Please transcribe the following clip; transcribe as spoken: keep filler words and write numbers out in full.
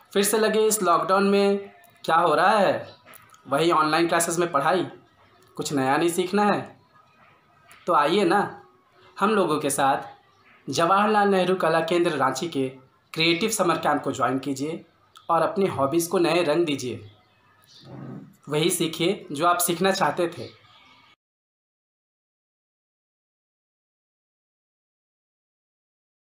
फिर से लगे इस लॉकडाउन में क्या हो रहा है, वही ऑनलाइन क्लासेस में पढ़ाई, कुछ नया नहीं सीखना है। तो आइए ना हम लोगों के साथ जवाहरलाल नेहरू कला केंद्र रांची के क्रिएटिव समर कैंप को ज्वाइन कीजिए और अपनी हॉबीज़ को नए रंग दीजिए। वही सीखिए जो आप सीखना चाहते थे।